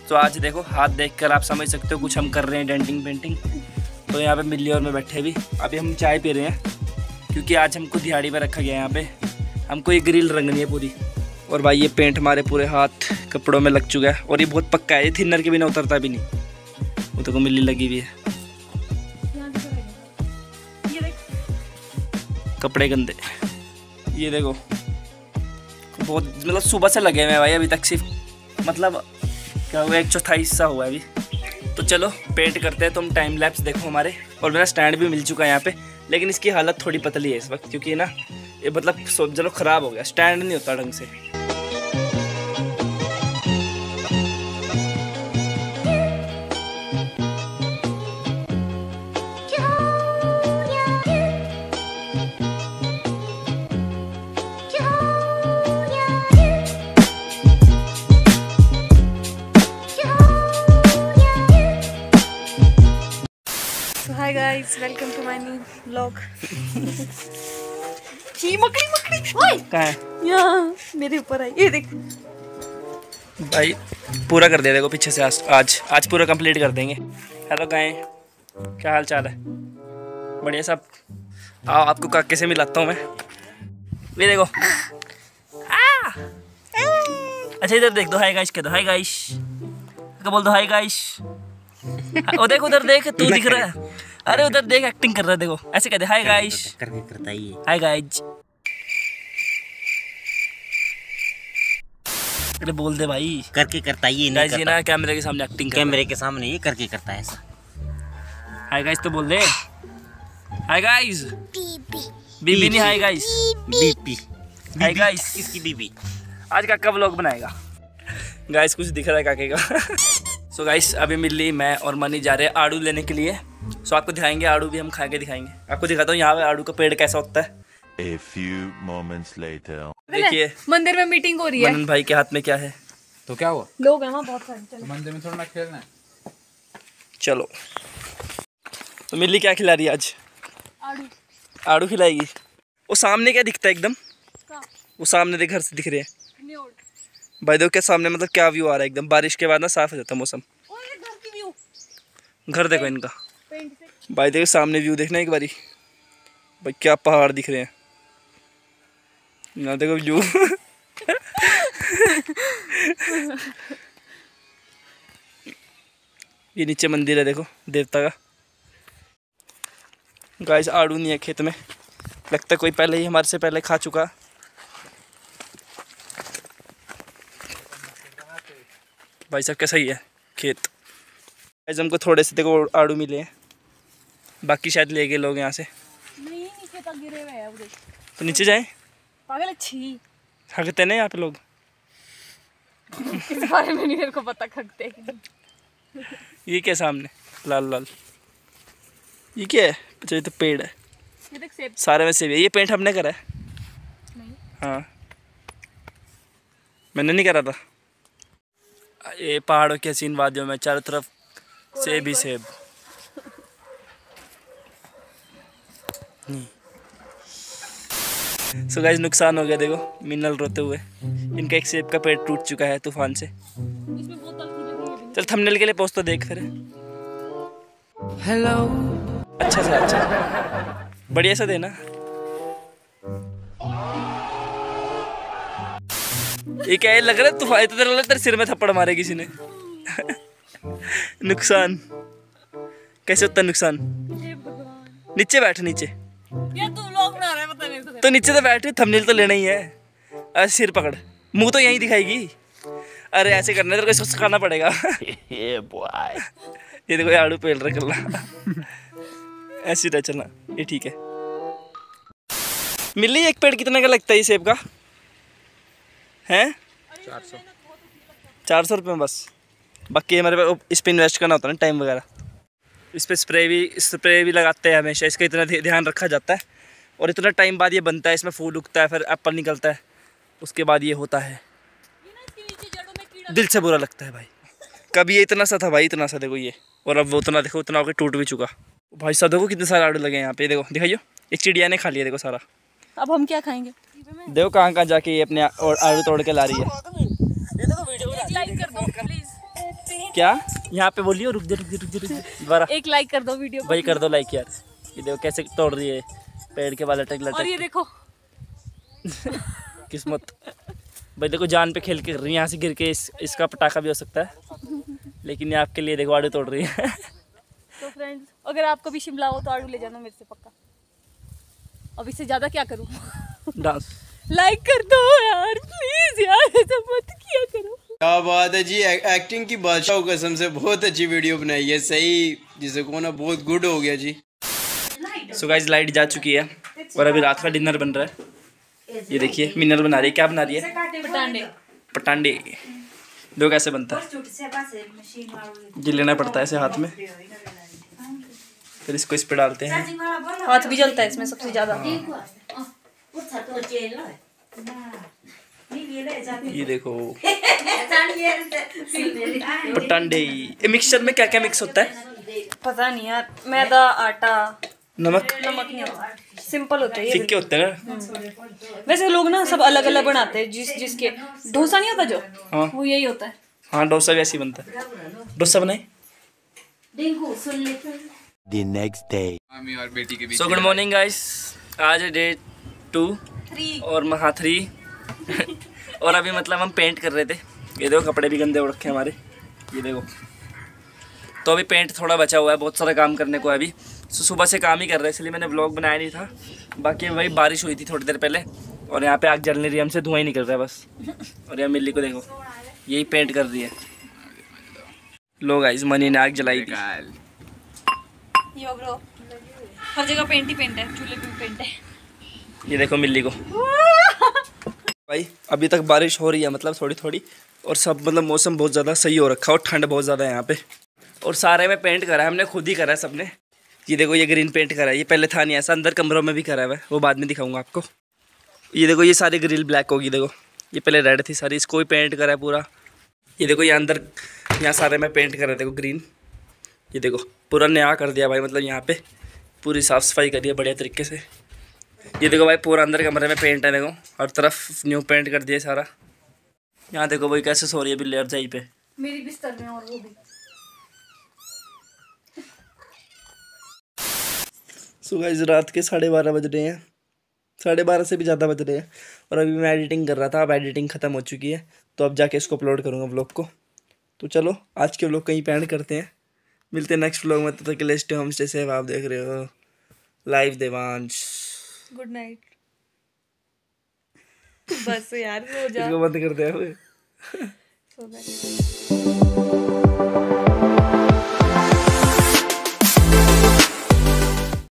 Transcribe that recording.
तो आज देखो हाथ देखकर आप समझ सकते हो कुछ हम कर रहे हैं डेंटिंग पेंटिंग। तो यहाँ पे मिल्ली और मैं बैठे भी अभी हम चाय पी रहे हैं क्योंकि आज हमको दिहाड़ी में रखा गया है। यहाँ पे हमको ये ग्रिल रंगनी है पूरी। और भाई ये पेंट हमारे पूरे हाथ कपड़ों में लग चुका है और ये बहुत पक्का है, ये थिनर के बिना उतरता भी नहीं। वो तो को मिल्ली लगी हुई है, कपड़े गंदे। ये देखो बहुत मतलब सुबह से लगे हुए हैं भाई, अभी तक सिर्फ मतलब क्या हुआ 1/4 हिस्सा हुआ है अभी। तो चलो पेंट करते हैं। तुम टाइम लैप्स देखो हमारे। और मेरा स्टैंड भी मिल चुका है यहाँ पे, लेकिन इसकी हालत थोड़ी पतली है इस वक्त क्योंकि ना ये मतलब चलो ख़राब हो गया, स्टैंड नहीं होता ढंग से। Hi guys, welcome to my new vlog. मकड़ी कहाँ है? यहाँ मेरे ऊपर आई, ये देख भाई पूरा कर दे देखो पीछे से। आज पूरा कंप्लीट कर देंगे। हेलो गाय, क्या हाल चाल है? बढ़िया सब। आओ आपको काके से मिलाता हूँ मैं। ये देखो अच्छा इधर देख दो। हाय गाइस कह दो, हाय गाइस क्या बोल दो, हाय गाइस। ओ देख उधर देख, तू दिख रहा है। अरे उधर देख एक्टिंग कर रहा है, देखो ऐसे कहते हाय गाइस करके करता ही है। Hi guys. अरे बोल दे भाई, करके करता ही गाइस। नहीं ये ना कैमरे के सामने एक्टिंग कर, कैमरे के सामने ये करके करता है ऐसा। हाय गाइस तो बोल दे, हाय गाइस। बीबी नहीं, हाय गाइस बीबी। Hi guys. इसकी बीबी। आज काका व्लॉग बनाएगा गाइस, कुछ दिख रहा है काके का। सो गाइस अभी मिल्ली मैं और मनी जा रहे हैं आड़ू लेने के लिए। सो आपको दिखाएंगे आड़ू भी, हम खा के दिखाएंगे। आपको दिखाता हूँ यहाँ पे आड़ू का पेड़ कैसा होता है। A few moments later. देखिए मंदिर में मीटिंग हो रही है। मनन भाई के हाथ में क्या है? तो क्या हुआ? लोग हैं वहाँ बहुत सारे। चलो मंदिर में थोड़ा ना खेलना है। चलो तो मिल्ली क्या खिला रही है आज? आड़ू। आड़ू खिलाएगी। वो सामने क्या दिखता है एकदम? वो सामने देख, घर से दिख रहे हैं भाई। देखो क्या सामने मतलब क्या व्यू आ रहा है एकदम। बारिश के बाद ना साफ हो जाता है मौसम। घर देखो इनका भाई, देखो सामने व्यू देखना एक बारी भाई, क्या पहाड़ दिख रहे हैं ना, देखो व्यू। ये नीचे मंदिर है देखो देवता का। गाइस आड़ू नहीं है खेत में, लगता है कोई पहले ही हमारे से पहले खा चुका। भाई साहब कैसा ही है खेत। गाइस हमको थोड़े से देखो आड़ू मिले हैं, बाकी शायद ले गए लोग यहाँ से। नहीं, नीचे तक गिरे हुए हैं। उधर तो नीचे जाएं? पागल अच्छी खगते नहीं यहाँ पे लोग। इस बारे में नहीं मेरे को पता, खगते हैं। ये क्या सामने लाल लाल, ये क्या है? अच्छा ये तो पेड़ है। ये देख सेब। सारे में सेब है। ये पेंट हमने करा है? नहीं। हाँ मैंने नहीं करा था। ये पहाड़ों की हसीन वादियों में चारों तरफ सेब ही सेब। सो गाइस नुकसान हो गया देखो, मिनल रोते हुए। इनका एक सेब का पेड़ टूट चुका है तूफान से। इसमें बोतल की लगी है। चल थंबनेल के लिए पोस्ट तो देख फिर। हेलो अच्छा से अच्छा बढ़िया सा देना। ये क्या लग रहा है तूफान? तो लग रहा तेरे सिर में थप्पड़ मारे किसी ने। नुकसान कैसे होता है नुकसान? नीचे बैठ, नीचे ये तू लोग बना रहा है, पता नहीं तो नीचे तो बैठ, थंबनेल तो लेना ही है। अरे सिर पकड़, मुंह तो यहीं दिखाएगी। अरे ऐसे करना तेरे को सिखाना पड़ेगा। ये देखो आड़ू पेल रहा करना। ऐसे रह चलना, ये ठीक है। मिली एक पेड़ कितने का लगता है ये सेब का? हैं 400 रुपये में बस। बाकी हमारे पास इस पर इन्वेस्ट करना होता है ना, टाइम वगैरह। इस पर स्प्रे भी लगाते हैं हमेशा, इसका इतना ध्यान रखा जाता है। और इतना टाइम बाद ये बनता है, इसमें फूल उगता है, फिर एप्पल निकलता है, उसके बाद ये होता है। दिल से बुरा लगता है भाई। कभी ये इतना सा था भाई, इतना सा देखो ये, और अब वो उतना देखो, उतना होकर टूट भी चुका। भाई साहब देखो कितने सारे आड़ू लगे हैं यहाँ पे, देखो दिखाइयो। एक चिड़िया ने खा लिया देखो सारा। अब हम क्या खाएंगे? देखो कहाँ जाके ये अपने आड़ू तोड़ के ला रही है। लाइक कर दो प्लीज। क्या यहाँ पे बोलियो, रुक जा दोबारा। एक लाइक कर दो वीडियो को। भाई कर दो लाइक यार। ये देखो कैसे तोड़ रही है पेड़ के बाल लटक और ये लटक। देखो किस्मत भाई, देखो जान पे खेल के कर रही है। यहाँ से गिर के इसका पटाखा भी हो सकता है, लेकिन ये आपके लिए देखो आड़ू तोड़ रही है। तो फ्रेंड्स, अगर आपको भी शिमला हो तो आड़ू ले जाना मेरे से पक्का। अब इससे ज्यादा क्या करूँ? डांस लाइक कर दो यार प्लीज यार, ऐसा मत किया करो। क्या बात है जी, एक्टिंग की बादशाह कसम से बहुत अच्छी वीडियो बनाई है। सही जिसे को ना बहुत गुड हो गया जी। सो गाइस लाइट जा चुकी है और अभी रात का डिनर बन रहा है। ये देखिए मिनर बना रही है। क्या बना रही है? पटांडे। पटांडे। दो कैसे बनता है? ये लेना पड़ता है ऐसे हाथ में, फिर इसको इस पे डालते हैं। हाथ भी जलता है इसमें सबसे ज्यादा। ये देखो पटांडे। मिक्सचर में क्या क्या मिक्स होता है? पता नहीं यार, मैदा, आटा, नमक नमक नहीं होता, सिंपल होता है ये। फिक्के होते हैं ना। वैसे लोग ना सब अलग अलग बनाते हैं, जिसके डोसा नहीं होता जो, हाँ वो यही होता है। हाँ डोसा भी ऐसे ही बनता है। डोसा बनाए। The next day. So good morning guys, आज है डे 2 और हाँ 3 और अभी मतलब हम पेंट कर रहे थे। ये देखो कपड़े भी गंदे हो रखे हैं हमारे, ये देखो। तो अभी पेंट थोड़ा बचा हुआ है, बहुत सारा काम करने को है अभी। सो सुबह से काम ही कर रहे हैं, इसलिए मैंने व्लॉग बनाया नहीं था। बाकी वही बारिश हुई थी थोड़ी देर पहले और यहाँ पे आग जल नहीं रही, हमसे धुआं ही निकल रहा है बस। और यहाँ मिल्ली को देखो, यही पेंट कर रही है। लो गाइस, मनी ने आग जलाई थी। यो ब्रो, हर जगह पेंट ही पेंट है, चूल्हे पे भी पेंट है। ये देखो मिल्ली को। भाई अभी तक बारिश हो रही है, मतलब थोड़ी थोड़ी, और सब मतलब मौसम बहुत ज़्यादा सही हो रखा है और ठंड बहुत ज़्यादा है यहाँ पे। और सारे में पेंट करा है हमने, खुद ही करा है सबने। ये देखो ये ग्रीन पेंट करा है, ये पहले था नहीं ऐसा, अंदर कमरों में भी करा हुआ है, वो बाद में दिखाऊंगा आपको। ये देखो ये सारी ग्रिल ब्लैक होगी, देखो ये पहले रेड थी सारी, इसको भी पेंट करा है पूरा। ये देखो ये अंदर यहाँ सारे में पेंट करा है, देखो ग्रीन। ये देखो पूरा नया कर दिया भाई, मतलब यहाँ पे पूरी साफ़ सफाई करी है बढ़िया तरीके से। ये देखो भाई पूरा अंदर कमरे में पेंट है, देखो हर तरफ न्यू पेंट कर दिया सारा। यहाँ देखो भाई कैसे सो रही है बिल्ली रजाई पे। मेरी बिस्तर में, और वो भी। सो गाइस रात के 12:30 बज रहे हैं, 12:30 से भी ज़्यादा बज रहे हैं। और अभी मैं एडिटिंग कर रहा था, अब एडिटिंग ख़त्म हो चुकी है, तो अब जाके इसको अपलोड करूँगा व्लॉग को। तो चलो आज के व्लॉग कहीं पे एंड करते हैं, मिलते हैं नेक्स्ट व्लॉग में। तब तक के लिए स्टे होम स्टे सेफ। आप देख रहे हो लाइव देवांश। Good night. बस यार सो जा। इसको बंद कर दे। सो जा।